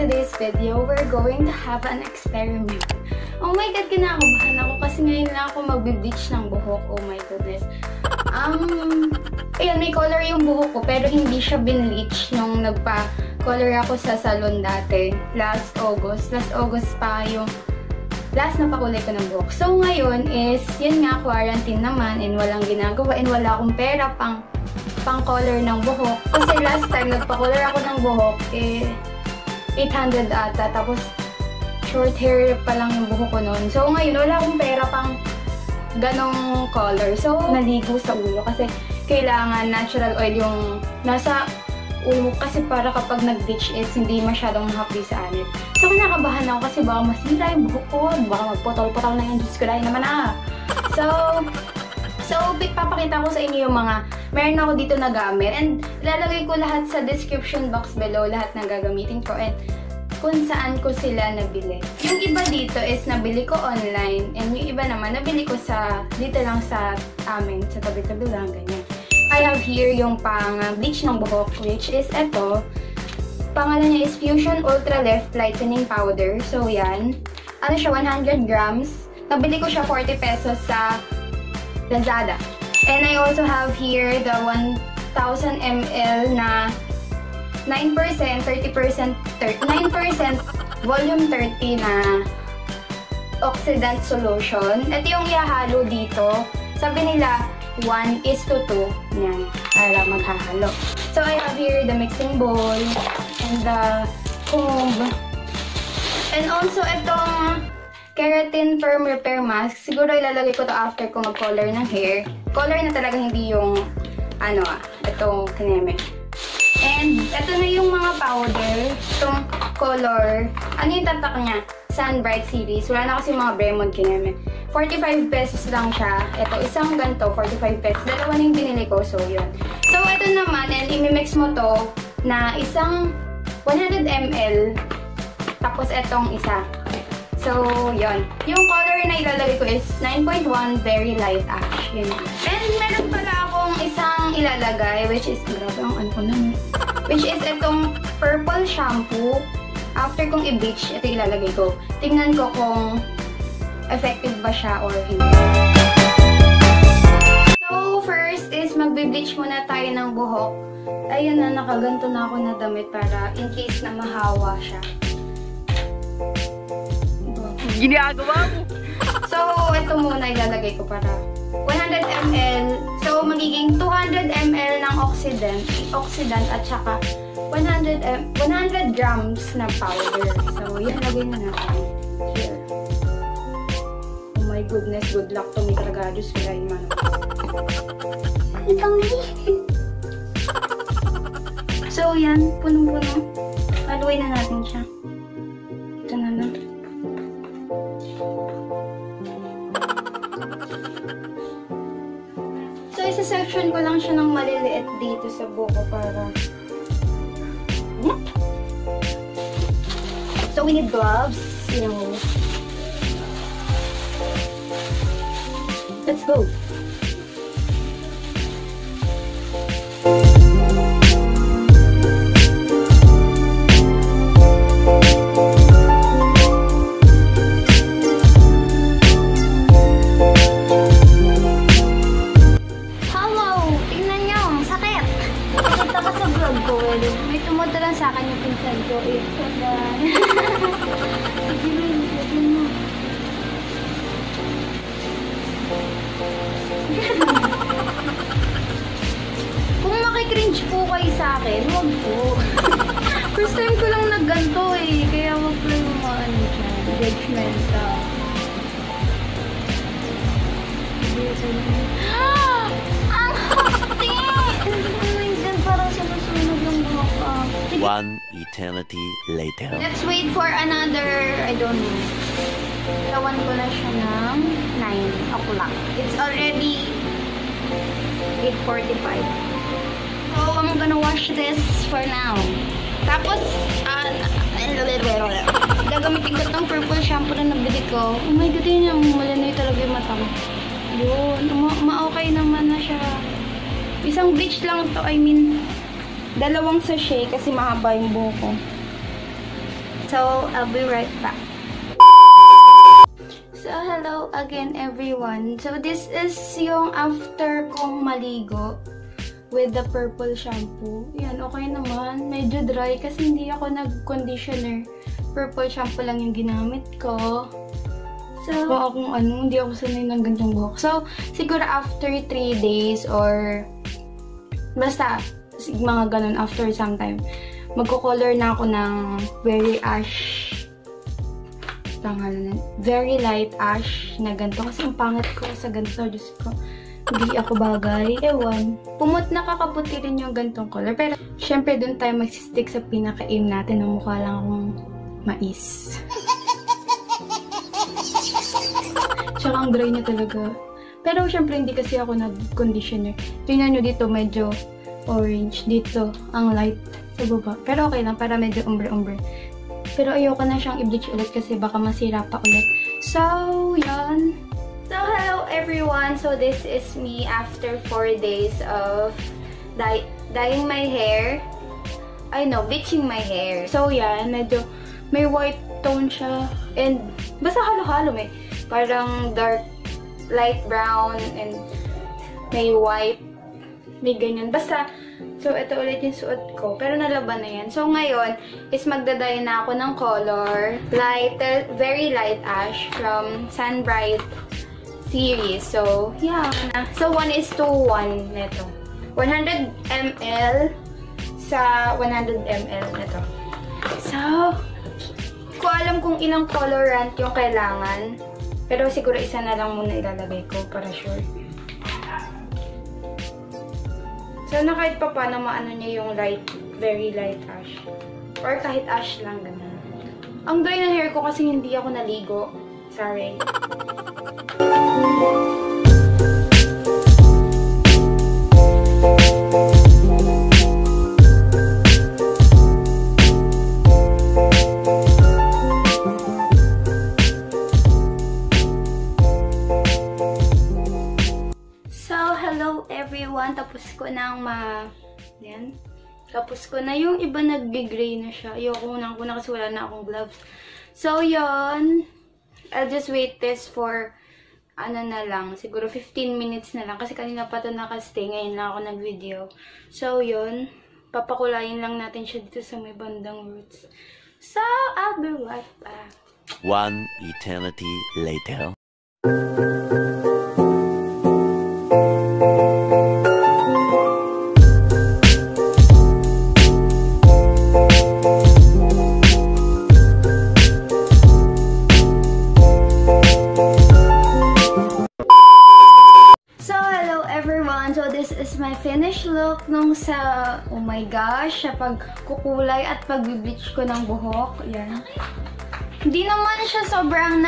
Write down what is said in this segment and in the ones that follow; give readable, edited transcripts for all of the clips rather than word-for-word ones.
today's video, we're going to have an experiment. Oh my god, kinakabahan ako kasi ngayon na ako magbe-bleach ng buhok. Oh my goodness. Ayan, may color yung buhok ko pero hindi siya binleach nung nagpa-color ako sa salon dati. Last August pa yung last na pakulay ko ng buhok. So ngayon is, yun nga, quarantine naman and walang ginagawa and wala akong pera pang color ng buhok. Kasi last time nagpa-color ako ng buhok, 800 ata. Tapos, short hair pa lang yung buhok ko noon. So, ngayon, wala akong pera pang ganong color. So, naligo sa ulo kasi kailangan natural oil yung nasa ulo kasi para kapag nag-bleach is hindi masyadong mahapdi sa anit. So, kinakabahan ako kasi baka masira yung buhok ko. Baka magpotol-potol na yung Diyos ko dahil naman So, papakita ko sa inyo yung mga meron ako dito na gamit. And ilalagay ko lahat sa description box below, lahat ng gagamitin ko and kung saan ko sila nabili. Yung iba dito is nabili ko online and yung iba naman nabili ko dito lang sa amin, sa tabi-tabi lang, ganyan. I have here yung pang-bleach ng buhok, which is ito. Pangalan niya is Fusion Ultra Lift Lightening Powder. So, yan. Ano siya, 100 grams. Nabili ko siya 40 pesos sa Lazada. And I also have here the 1000 ml na 9%, 30%, 9% volume 30 na oxidant solution. Ito yung ihahalo dito. Sabi nila 1:2. Yan, para maghahalo. So I have here the mixing bowl and the comb. And also itong Keratin Firm Repair Mask. Siguro ilalagay ko to after ko mag-color ng hair. Color na talaga, hindi yung itong kineme. And ito na yung mga powder. Itong color. Ano yung tatak niya? Sun Bright series. Wala na kasi mga Bremond kineme. 45 pesos lang siya. Ito, isang ganito, 45 pesos. Dalawa na yung binili ko. So, yun. So, ito naman, and imimix mo to na isang 100 ml. Tapos, itong isa. So, yun. Yung color na ilalagay ko is 9.1 Very Light Ash. Yun. And meron pala akong isang ilalagay, which is, grabe ang ano ko naman. Which is itong purple shampoo. After kong i-bleach, ito ilalagay ko. Tingnan ko kung effective ba siya or hindi. So, first is magbe-bleach muna tayo ng buhok. Ayun na, nakaganto na ako na damit para in case na mahawa siya. Ginagawa mo! So, ito muna ilalagay ko para 100 ml. So, magiging 200 ml ng oxidant at saka 100 grams na powder. So, yan, lagay na natin. Here. Oh my goodness, good luck to me talaga. Diyos ko dahil man. So, yan. Punong-puno. Haluin na natin siya. Ito na lang. So, isa-section ko lang siya ng maliliit dito sa buko para... So, we need gloves, you know. Let's go! May tumunta lang sa akin yung pinsan ko. So bad. Kung makikringe po kayo sa akin, huwag po. First time ko lang nagganto kaya huwag po yung mga judgmental. Ang hati! Parang sinusunog yung buhok ko. One eternity later. Let's wait for another, I don't know. Tawan ko na siya ng 9 o'clock. It's already 8:45. So, I'm gonna wash this for now. Tapos, gagamitin ko itong purple shampoo na nabili ko. Oh my god, yun yung malanoy talaga yung mata ko. Yun, ma-okay naman na siya. Isang bleach lang to, I mean, 2 sachet kasi mahaba yung buhok ko. So, I'll be right back. So, hello again everyone. So, this is yung after kong maligo with the purple shampoo. Yan, okay naman. Medyo dry kasi hindi ako nag-conditioner. Purple shampoo lang yung ginamit ko. So, akong hindi ako sanay ng ganitong buhok. So, siguro after 3 days or basta, mga ganun after some time, magko-color na ako ng very ash. Very light ash na ganito. Kasi ang pangit ko sa ganito. Diyos ko. Hindi ako bagay. Ewan. Nakakaputi rin yung ganitong color. Pero, syempre, dun tayo magsistick sa pinaka-aim natin. Ang mukha lang akong mais. Tsaka ang dry niya talaga. Pero, syempre, hindi kasi ako nag-conditioner. Tingnan nyo dito, medyo orange. Dito, ang light sa baba. Pero okay lang, para medyo umbre-umbre. Pero ayoko na siyang i-bleach ulit kasi baka masira pa ulit. So, yan. So, hello everyone. So, this is me after 4 days of dyeing my hair. Bleaching my hair. So, yan. Medyo may white tone siya. And, basta halo-halo may. Parang dark, light brown, and may white. May ganyan. Basta, so, ito ulit yung suot ko. Pero nalaban na yan. So, ngayon, is magdadaya na ako ng color. Very light ash from Sunbright series. So, yeah. So, 1:1 neto. 100 ml sa 100 ml neto. So, ko alam kung ilang colorant yung kailangan. Pero siguro isa na lang muna ilalagay ko para sure. Sana kahit pa paano maano niya yung very light ash. Or kahit ash lang, ganun. Ang dry na hair ko kasi hindi ako naligo. Sorry. Tapos ko na Tapos ko na yung iba nag-gray na siya. Ayoko na kasi wala na akong gloves. So, yun. I'll just wait this for na lang. Siguro 15 minutes na lang. Kasi kanina pa ito nakastay. Ngayon lang ako nag-video. So, yun. Papakulayin lang natin siya dito sa may bandang roots. So, I'll be right back. 1 eternity later. My finished look nung sa, oh my gosh, sa pagkukulay at pag-bleach ko ng buhok. Yan. Hindi naman siya sobrang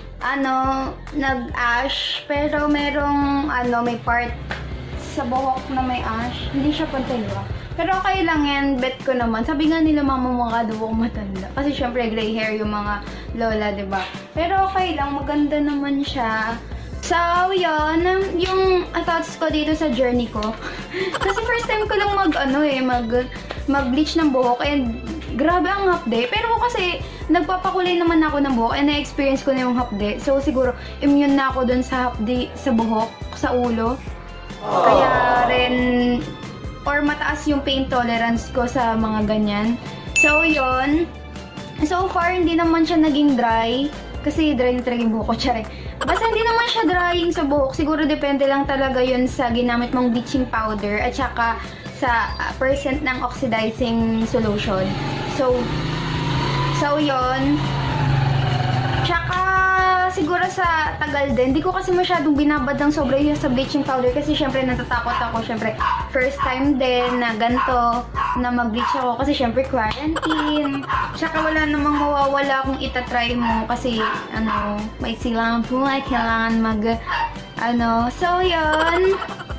nag-ash, pero merong, may part sa buhok na may ash. Hindi siya pantalo. Pero okay lang yan, bet ko naman. Sabi nga nila mamamukha daw akong matanda. Kasi syempre gray hair yung mga lola, diba? Pero okay lang, maganda naman siya. So, yun, yung thoughts ko dito sa journey ko. Kasi first time ko lang mag-bleach ng buhok and grabe ang hapde. Pero kasi nagpapakulay naman ako ng buhok and na-experience ko na yung hapde. So, siguro immune na ako dun sa hapde sa buhok, sa ulo. Kaya rin, or mataas yung pain tolerance ko sa mga ganyan. So, yun. So far, hindi naman siya naging dry. Kasi dry na talaga yung buhok ko, tsare. Basta hindi naman siya drying sa buhok. Siguro depende lang talaga yun sa ginamit mong bleaching powder at saka sa percent ng oxidizing solution. So yun. Tsaka siguro sa tagal din, hindi ko kasi masyadong binabad ng sobra yun sa bleaching powder kasi syempre natatakot ako. Syempre, first time din na ganito na mag-bleach ako kasi syempre quarantine. Tsaka wala namang mawawala kung itatry mo kasi may silang buhay, kailangan so yun.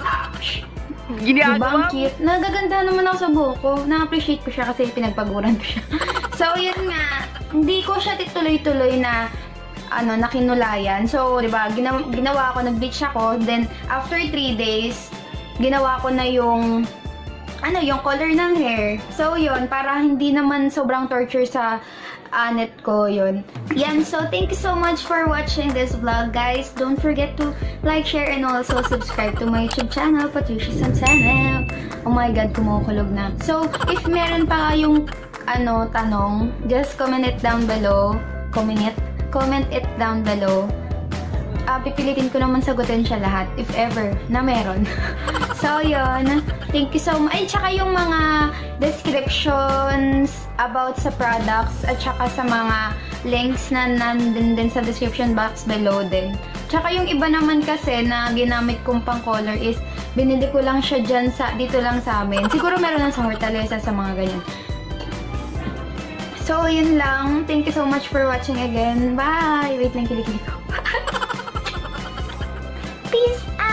Diba ang cute? Nagaganda naman ako sa buhok ko. Na-appreciate ko siya kasi pinagpaguran ko siya. So yun nga, hindi ko siya tuloy-tuloy na nakinulayan. So, diba, ginawa ko, nag-bleach ako. Then, after 3 days, ginawa ko na yung color ng hair. So, yun, para hindi naman sobrang torture sa net ko yun. Yan, so thank you so much for watching this vlog, guys. Don't forget to like, share, and also subscribe to my YouTube channel, Patricia's Channel. Oh my God, kumukulog na. So, if meron pa kayong tanong, just comment it down below. Comment it down below. Pipilitin ko naman sagutin siya lahat, if ever na meron. So, yun. Thank you so much. Ay, tsaka yung mga descriptions about sa products at tsaka sa mga links na nandun din sa description box below din. Tsaka yung iba naman kasi na ginamit kong pang color is binili ko lang siya dyan dito lang sa amin. Siguro meron lang sa Hortaleza sa mga ganyan. So, yun lang. Thank you so much for watching again. Bye! Wait lang, kilikili ko. Peace out!